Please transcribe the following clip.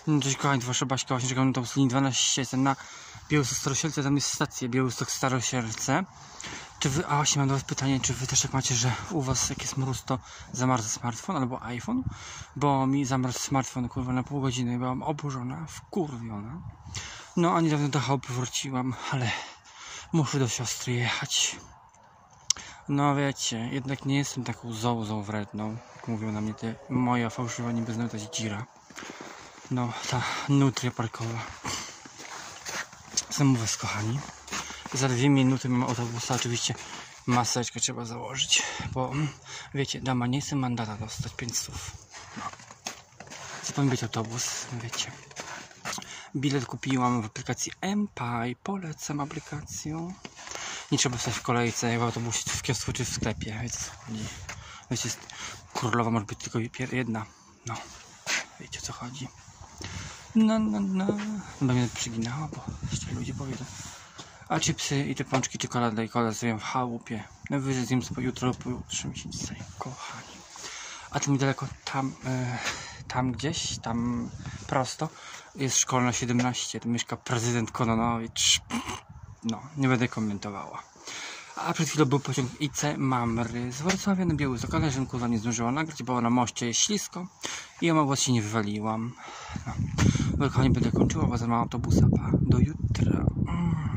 No cześć kochani, wasza Baśka, właśnie czekam na autobus linii 12, jestem na Białystok Starosielce, tam jest stacja Białystok Starosielce. Czy wy, a właśnie mam do was pytanie, czy wy też tak macie, że u was jak jest mróz, to zamarza smartfon albo iPhone? Bo mi zamarzł smartfon, kurwa, na pół godziny, byłam oburzona, wkurwiona. No a niedawno do chałupy wróciłam, ale muszę do siostry jechać. No wiecie, jednak nie jestem taką zołzą wredną, jak mówią na mnie te moja fałszywa niby znana dzira. No, ta nutria parkowa. Zamówię was, kochani. Za 2 minuty mam autobusa. Oczywiście maseczkę trzeba założyć, bo wiecie, dama nie chce mandata dostać 500. No. Co powinien być autobus, wiecie. Bilet kupiłam w aplikacji MPI. Polecam aplikację. Nie trzeba stać w kolejce w autobusie, czy w kiosku, czy w sklepie. Wiecie, królowa może być tylko jedna. No, wiecie o co chodzi. No. Będę mnie przyginała, bo jeszcze ludzie powiedzą. A chipsy i te pączki, czekoladę i kolę zjem w chałupie. Najwyżej zjem sobie jutro, pojutrze mi się dzisiaj, kochani. A tu niedaleko, tam gdzieś, tam prosto, jest szkolna 17, tu mieszka prezydent Kononowicz. No, nie będę komentowała. A przed chwilą był pociąg IC Mamry z Wrocławia na Białystok, ale że kurwa nie zdążyła nagrać, bo na moście jest ślisko i ja właśnie nie wywaliłam. No, kochani, będę kończyła, bo za mało autobusa, pa, do jutra.